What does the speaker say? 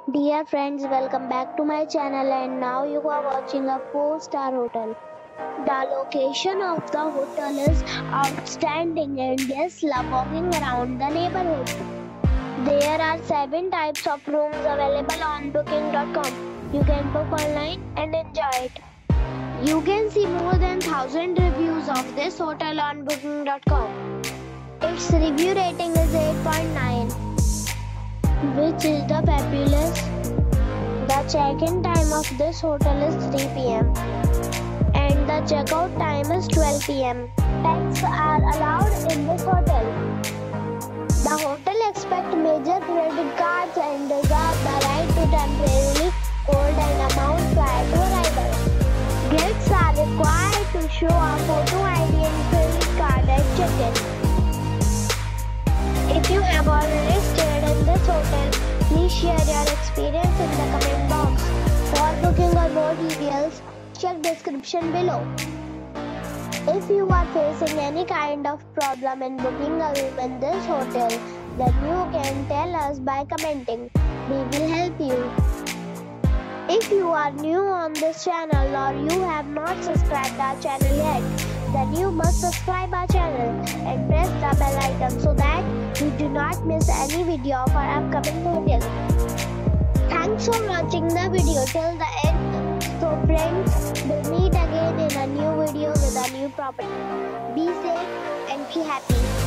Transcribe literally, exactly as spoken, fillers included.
Dear friends, welcome back to my channel and now you are watching a four star hotel. The location of the hotel is outstanding and guests love walking around the neighborhood. There are seven types of rooms available on booking dot com. You can book online and enjoy it. You can see more than one thousand reviews of this hotel on booking dot com. Its review rating is eight point nine, which is the fabulous. The check-in time of this hotel is three p m and the checkout time is twelve p m Pets are allowed in this hotel. The hotel accepts major credit cards and reserves the right to temporarily hold an amount prior to arrival. Guests are required to show a photo I D and credit card at check-in. If you have already stayed in this hotel, please share your experience in the comment box. For booking or more details, check description below. If you are facing any kind of problem in booking a room in this hotel, then you can tell us by commenting. We will help you. If you are new on this channel or you have not subscribed our channel yet, then you must subscribe our channel and press the bell icon so that you do not miss any video of our upcoming videos. Thanks for watching the video till the end. So friends, we'll meet again in a new video with a new property. Be safe and be happy.